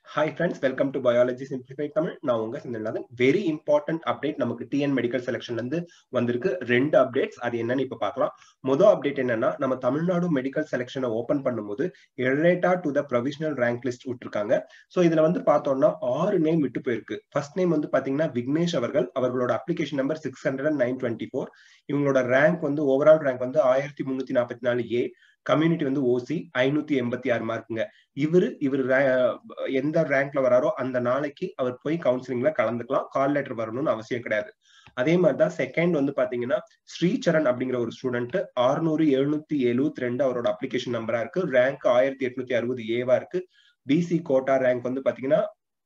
Hi friends, welcome to Biology Simplified Tamil. நான் உங்க Senthilnathan. Very important update நமக்கு TN medical செலக்ஷன்ல இருந்து வந்திருக்கு. 2 அப்டேட்ஸ். அது என்னன்னு இப்ப பார்க்கலாம். முதல் அப்டேட் என்னன்னா, நம்ம தமிழ்நாடு மெடிக்கல் செலக்ஷனை ஓபன் பண்ணும்போது errata to the provisional rank list விட்டுருக்காங்க. சோ இதுல வந்து பார்த்தோம்னா 6 நேம் விட்டு போயிருக்கு. ஃபர்ஸ்ட் நேம் வந்து பாத்தீங்கன்னா விக்னேஷ் அவர்களோட அப்ளிகேஷன் நம்பர் 60924. இவங்களோட ரேங்க் வந்து ஓவரால் ரேங்க் வந்து 1344A. கம்யூனிட்டி வந்து ஓசி 586 மார்க்குங்க. இவரு எந்த ரேங்க்ல வராரோ அந்த நாளைக்கு அவர் போய் கவுன்சிலிங்ல கலந்துக்கலாம். கால் லெட்டர் வரணும்னு அவசியம் கிடையாது. அதே மாதிரிதான் செகண்ட் வந்து பாத்தீங்கன்னா ஸ்ரீசரண் அப்படிங்கிற ஒரு ஸ்டூடெண்ட் 600,772 அவரோட அப்ளிகேஷன் நம்பரா இருக்கு. ரேங்க் 1860A இருக்கு. பிசி கோட்டா ரேங்க் வந்து பாத்தீங்கன்னா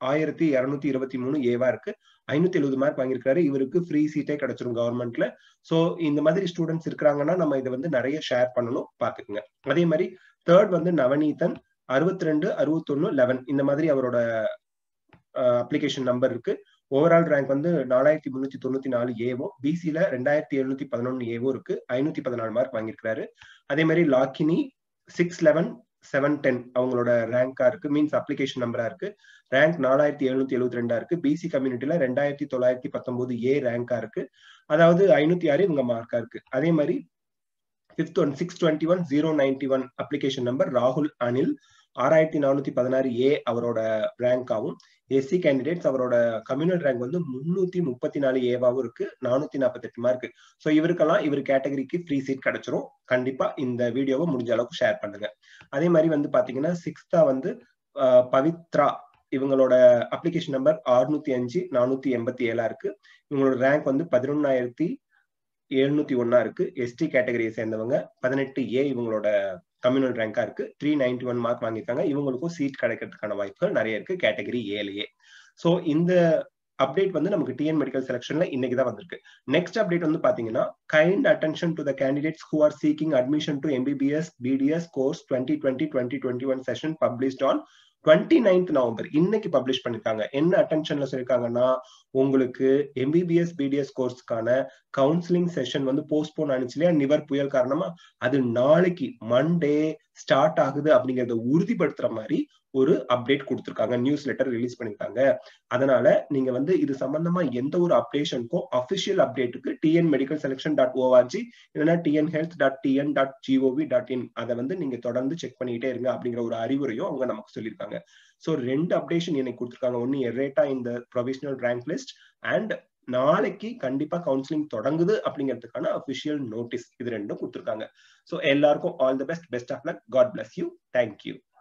1223A இருக்கு. 570 மார்க் வாங்கியிருக்காரு. இவருக்கு ஃப்ரீ சீட்டே கிடைச்சிரும் கவர்மெண்ட்ல. சோ இந்த மாதிரி ஸ்டூடெண்ட்ஸ் இருக்கிறாங்கன்னா நம்ம இதை வந்து நிறைய ஷேர் பண்ணணும், பாத்துக்குங்க. அதே மாதிரி தேர்ட் வந்து நவநீதன் 62, 61, 11 இந்த மாதிரி அவரோட அப்ளிகேஷன் நம்பர் இருக்கு. ஓவரால் ரேங்க் வந்து 4394ஏவும் பிசில 2711ஏவும் இருக்கு. 514 மார்க் வாங்கியிருக்காரு. அதே மாதிரி லாக்கினி 611,710 அவங்களோட ரேங்கா இருக்கு. மீன்ஸ் அப்ளிகேஷன் நம்பரா இருக்கு. ரேங்க் 4772 இருக்கு. பிசி கம்யூனிட்டில 2919A ரேங்கா இருக்கு. அதாவது 506 இவங்க மார்க்கா இருக்கு. அதே மாதிரி ஃபிஃப்த் ஒன் 621,091 அப்ளிகேஷன் நம்பர் ராகுல் அனில் 6416A அவரோட ரேங்காவும். எஸ்சி கேண்டிடேட்ஸ் அவரோட கம்யூனல் ரேங்க் வந்து 334Aவாவும் இருக்கு. 448 மார்க். சோ இவருக்கெல்லாம் இவர் கேட்டகரிக்கு ஃப்ரீ சீட் கிடைச்சிரும். கண்டிப்பா இந்த வீடியோவை முடிஞ்ச அளவுக்கு ஷேர் பண்ணுங்க. அதே மாதிரி வந்து பாத்தீங்கன்னா சிக்ஸ்தா வந்து பவித்ரா இவங்களோட அப்ளிகேஷன் நம்பர் 605,487 இருக்கு. இவங்களோட ரேங்க் வந்து 11,701 இருக்கு. எஸ்டி கேட்டகரியை சேர்ந்தவங்க. 18A இவங்களோட கம்யூனல் ரேங்கா இருக்கு. 391 மார்க் வாங்கியிருக்காங்க. இவங்களுக்கும் சீட் கிடைக்கிறதுக்கான வாய்ப்புகள் நிறைய இருக்கு கேட்டகரி ஏலயே. சோ இந்த அப்டேட் வந்து நமக்கு டிஎன் மெடிக்கல் செலக்ஷன்ல இன்னைக்கு தான் வந்திருக்கு. நெக்ஸ்ட் அப்டேட் வந்து பாத்தீங்கன்னா kind attention to the candidates who are seeking admission to MBBS BDS course 2020-2021 session published on 29th November. இன்னைக்கு பப்ளிஷ் பண்ணிருக்காங்க. என்ன அட்டென்ஷன்ல சொல்லிருக்காங்கன்னா, உங்களுக்கு MBBS BDS கோர்ஸ்க்கான கவுன்சிலிங் செஷன் வந்து போஸ்ட்போன் ஆனிச்சு இல்லையா, நிவர் புயல் காரணமா, அது நாளைக்கு மண்டே ஸ்டார்ட் ஆகுது அப்படிங்கறத உறுதிப்படுத்துற மாதிரி ஒரு அப்டேட் கொடுத்திருக்காங்க. நியூஸ் லெட்டர் ரிலீஸ் பண்ணிருக்காங்க. அதனால நீங்க வந்து இது சம்பந்தமா எந்த ஒரு அப்டேஷனுக்கும் அபிஷியல் அப்டேட்டுக்கு tnmedicalselection.org இல்லைன்னா tnhealth.tn.gov.in அதை வந்து நீங்க தொடர்ந்து செக் பண்ணிட்டே இருங்க அப்படிங்கிற ஒரு அறிவுரையும் அவங்க நமக்கு சொல்லியிருக்காங்க. சோ 2 அப்டேஷன் இன்னைக்கு கொடுத்திருக்காங்க. ஒன்னு எரேட்டா இந்த ப்ரொவிஷனல் ரேங்க் லிஸ்ட் அண்ட் நாளைக்கு கண்டிப்பா கவுன்சிலிங் தொடங்குது அப்படிங்கிறதுக்கான அபிஷியல் நோட்டீஸ். இது ரெண்டும் கொடுத்திருக்காங்க. சோ எல்லாருக்கும் all the best of luck. God bless you. Thank you.